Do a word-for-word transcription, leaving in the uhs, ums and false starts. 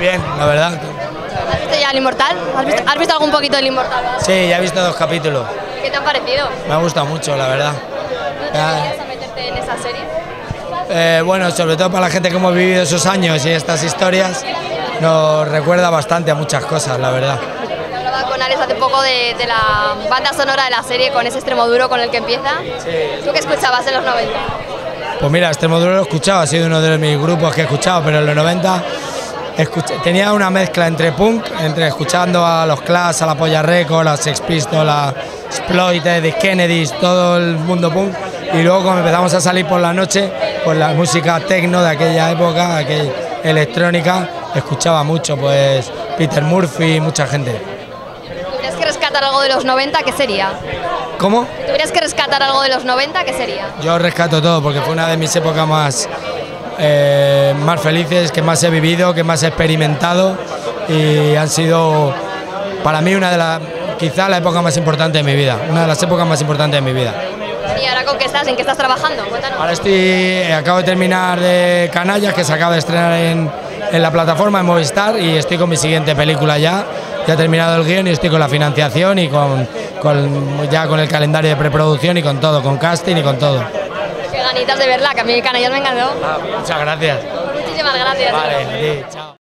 bien, la verdad. ¿Has visto ya El Inmortal? ¿Has visto, ¿has visto algún poquito del Inmortal? Sí, ya he visto dos capítulos. ¿Qué te ha parecido? Me ha gustado mucho, la verdad. ¿No te deberías a meterte en esa serie? Eh, bueno, sobre todo para la gente que hemos vivido esos años y estas historias, nos recuerda bastante a muchas cosas, la verdad. Hablaba con Alex hace poco de, de la banda sonora de la serie, con ese extremo duro con el que empieza. Sí. ¿Tú qué escuchabas en los noventa? Pues mira, Extremoduro lo he escuchado, ha sido uno de mis grupos que he escuchado, pero en los noventa escuché, tenía una mezcla entre punk, entre escuchando a los Clash, a la Polla Records, a Sex Pistols, a Exploited, The Kennedys, todo el mundo punk, y luego cuando empezamos a salir por la noche, pues la música techno de aquella época, aquella electrónica, escuchaba mucho, pues Peter Murphy, mucha gente. Si tuvieras que rescatar algo de los noventa, ¿qué sería? ¿Cómo? Si tuvieras que rescatar algo de los noventa, ¿qué sería? Yo rescato todo porque fue una de mis épocas más, eh, más felices, que más he vivido, que más he experimentado y han sido para mí una de las, quizá la época más importante de mi vida, una de las épocas más importantes de mi vida. ¿Y ahora con qué estás? ¿En qué estás trabajando? Cuéntanos. Ahora estoy, acabo de terminar de Canallas, que se acaba de estrenar en, en la plataforma de Movistar y estoy con mi siguiente película ya. Ya he terminado el guión y estoy con la financiación y con, con ya con el calendario de preproducción y con todo, con casting y con todo. Qué ganitas de verla, que a mí Canallas me encantó. Ah, muchas gracias. Muchísimas gracias. Vale, a ti, chao.